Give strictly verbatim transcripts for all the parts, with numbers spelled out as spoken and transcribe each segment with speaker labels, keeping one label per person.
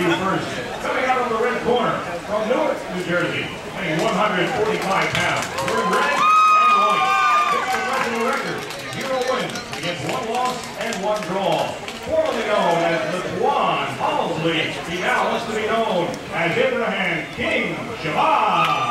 Speaker 1: you first. Coming out of the red corner from Newark, New Jersey, weighing one hundred forty-five pounds. Wearing red and white. Hits the national record. Zero wins against one loss and one draw. Formerly known as the Tuan Hollesley, he now wants to be known as Ibrihim King Shabazz.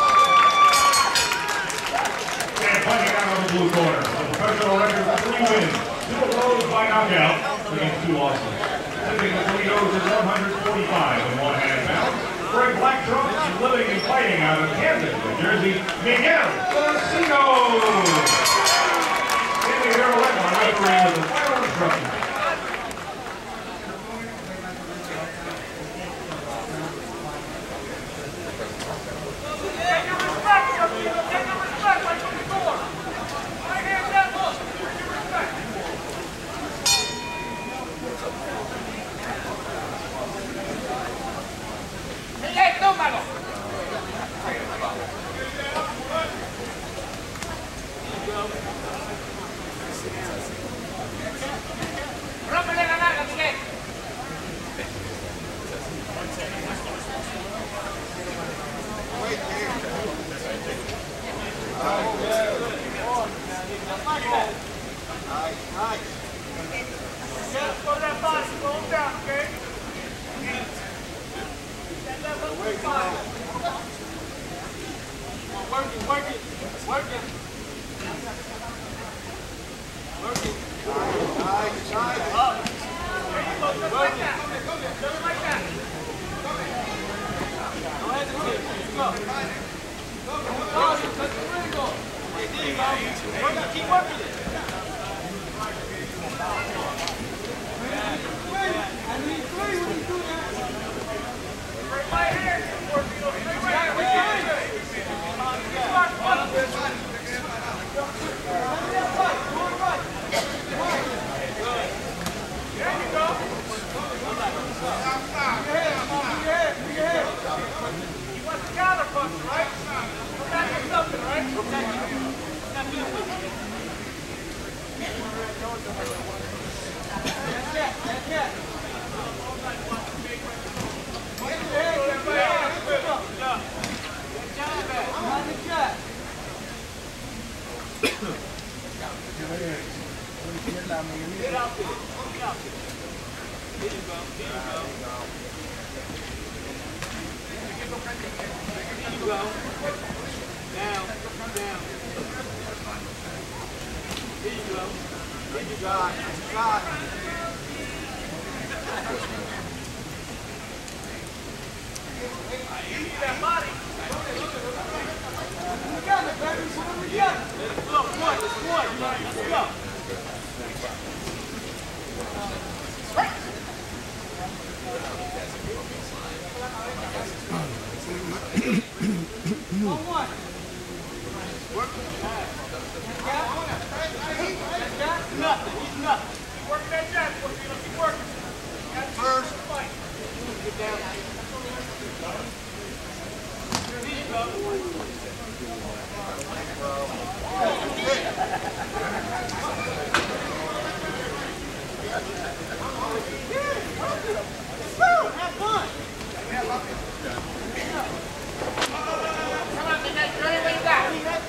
Speaker 1: And fighting out of the blue corner, a professional record of three wins, two of those by knockout against two losses. Sitting the Corcino is one hundred forty-five and one half pounds. Wearing black trunks and living and fighting out of Kansas, New Jersey, Miguel Corcino. Standing here elect on referee with the final instructions.
Speaker 2: Rómpele la larga, Miguel. Working, working, working. Working. Nice, nice. Up. There you go, just like that. Just like that. Don't hesitate. Let's go. Go, touch the ring, go. There you go. Work it, keep working it. I need three when you do that. Straight right here. Straight right here. Get out there. Get out there. Here you go. Here you go. Here you go. Down. Down. Here you go. Here you go. Shot. Eat that body. We got it, baby. We got it. Let's go. One. Let's one. Let's go. One. Work. Nothing. He's nothing. Keep working that jab. Keep working. First. Get down. Here you go. Have fun. Come on, Miguel. Johnny, what you got?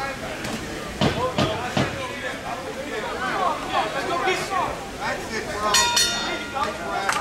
Speaker 2: Let's go get some. That's it, bro. There you go.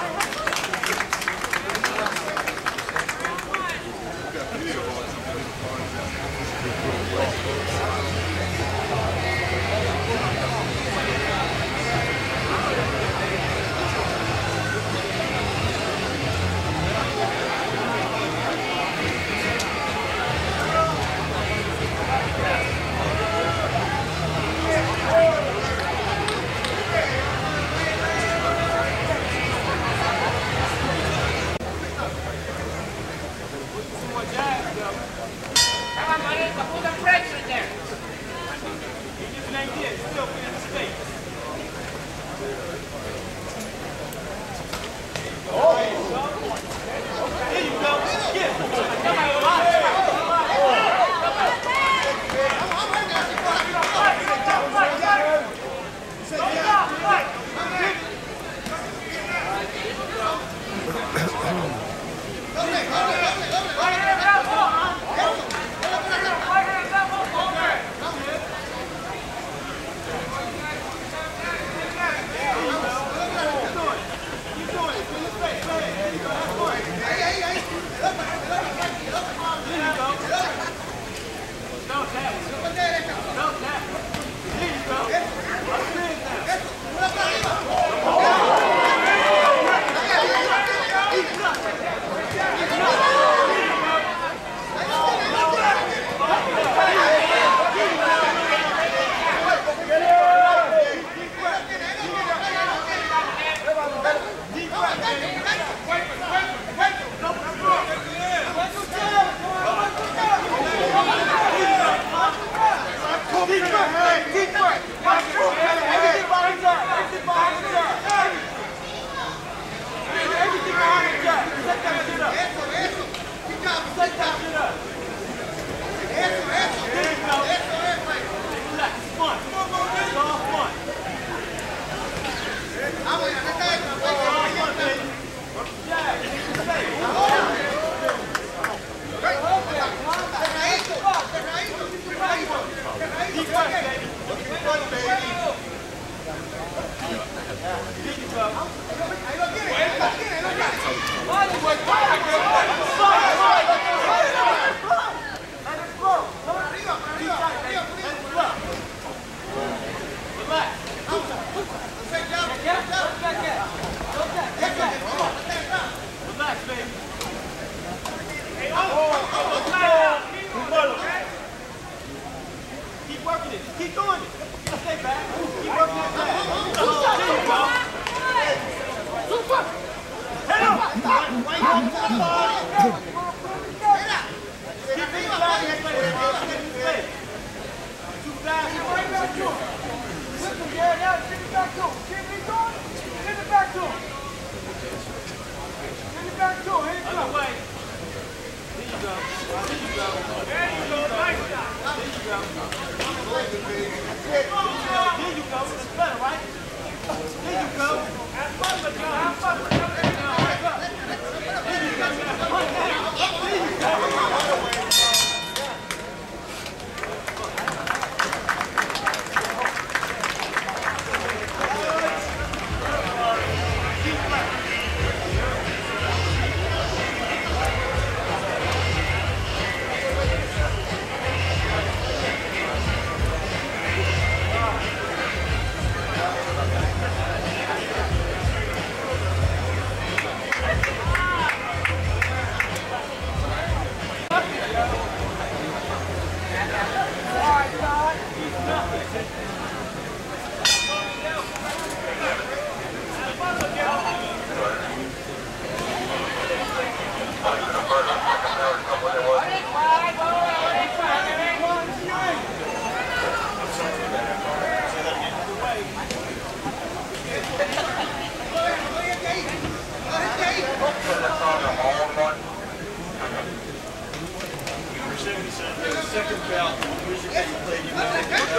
Speaker 3: Second belt, music that you played, you know,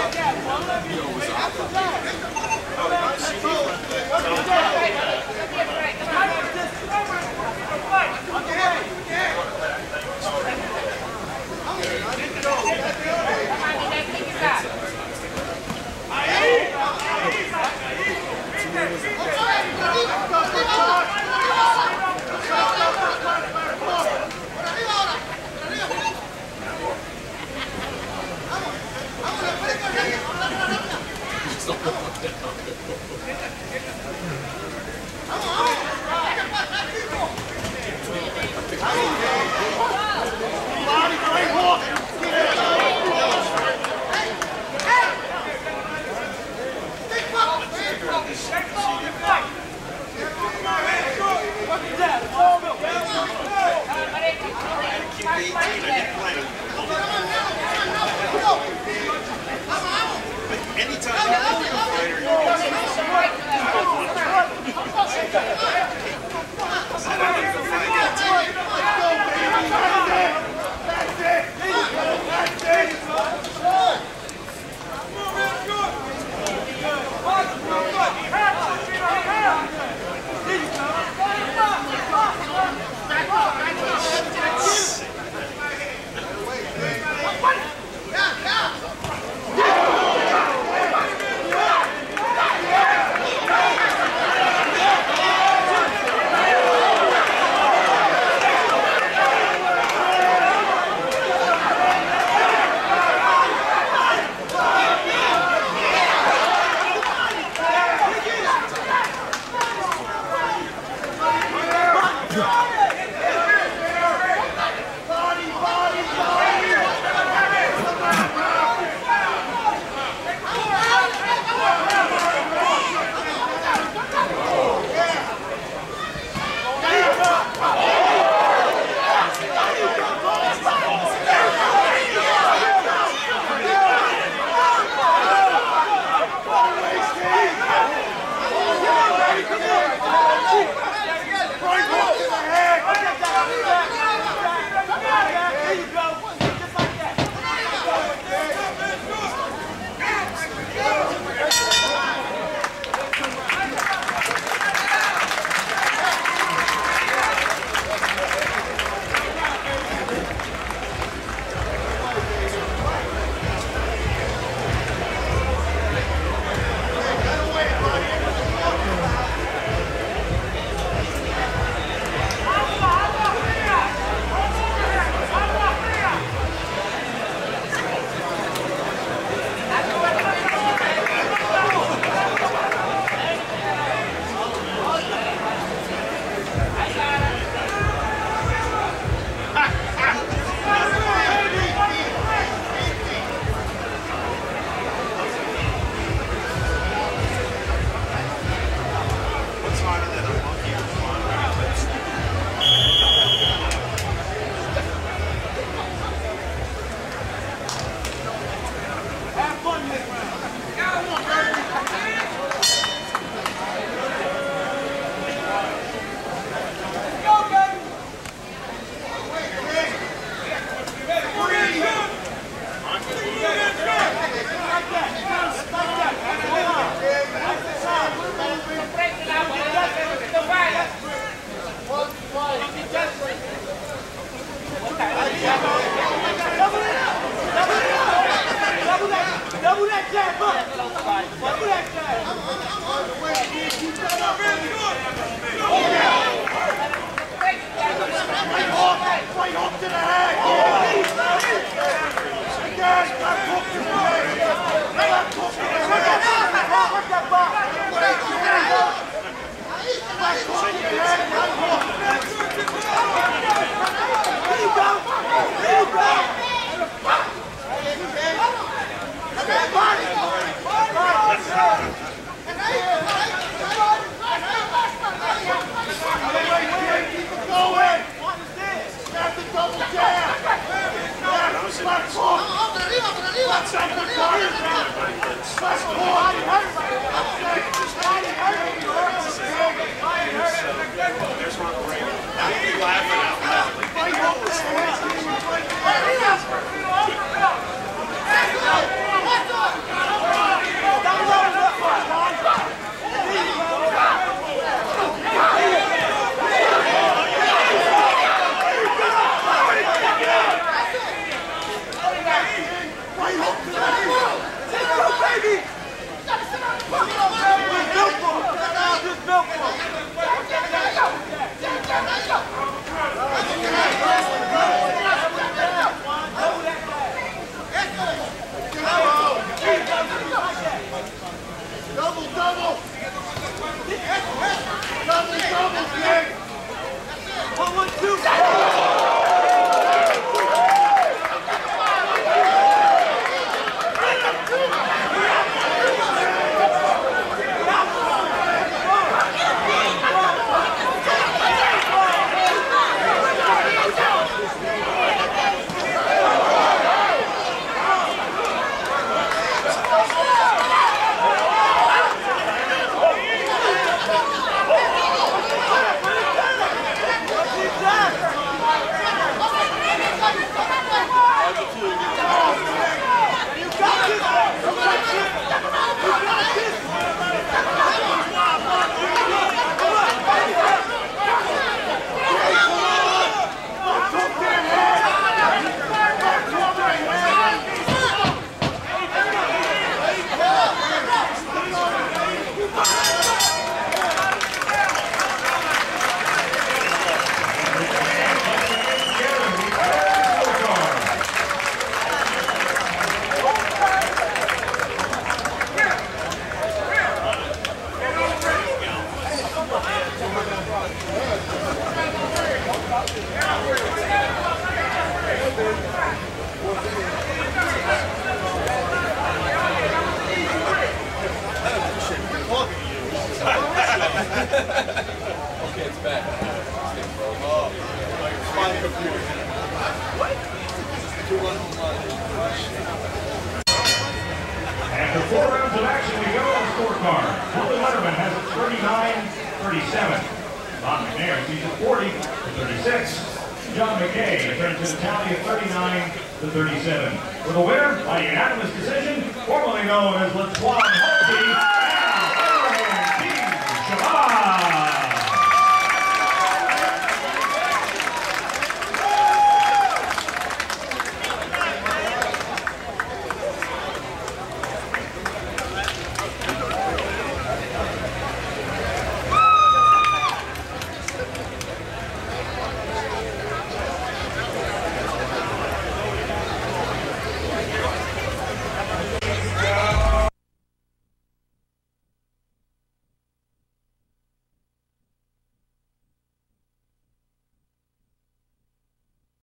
Speaker 3: you know, was out.
Speaker 2: Vamos, vamos.
Speaker 1: After four rounds of action, we go to the scorecard. Willie Letterman has it thirty-nine thirty-seven. Ron McNair sees it forty to thirty-six. John McKay turns to the tally of thirty-nine to thirty-seven. For the winner, by unanimous decision, formerly known as Laquan Halsey.